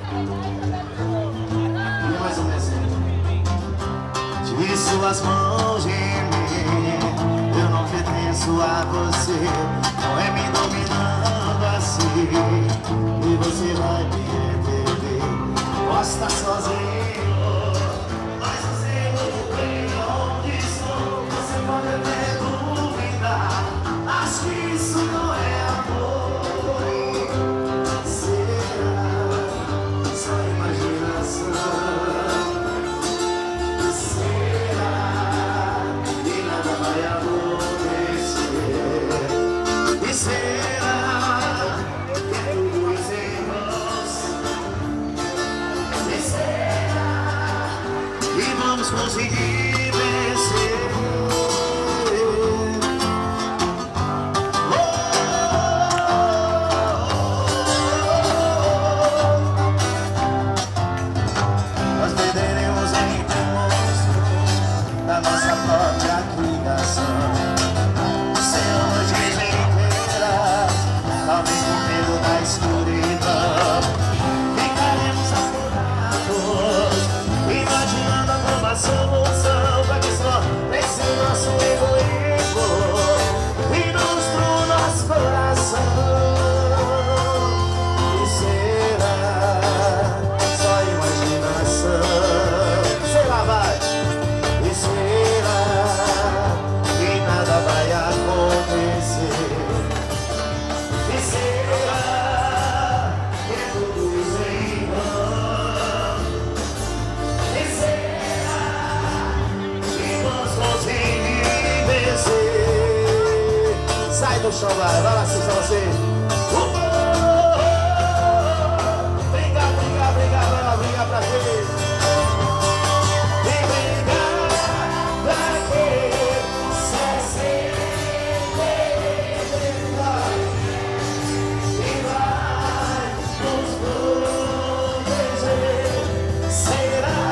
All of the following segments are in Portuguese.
E mais um desenho. De suas mãos gemer, eu não pertenço a você. Não é me dominando assim, e você vai me entender. Posso estar sozinho, mas eu sei muito bem onde estou. Você pode até duvidar, acho que isso não é amor. Será só imaginação? Vamos conseguir vencer. Nós perderemos entre monstros da nossa própria criação. Sem luz inteira, talvez com medo da escuridão. Ficaremos acordados, imaginando a solução pra que só vence o nosso egoísmo e nos pro nosso coração. E será só imaginação? Sei lá, vai. E será que nada vai acontecer? E será que é tudo isso em vão? E será sai do chão, vai lá, assista você. Briga, briga, briga, vai lá, briga pra quê? E briga pra quê? Se e vai nos proteger. Será?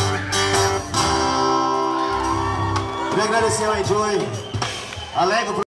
Queria agradecer ao Enjoy, Alegro.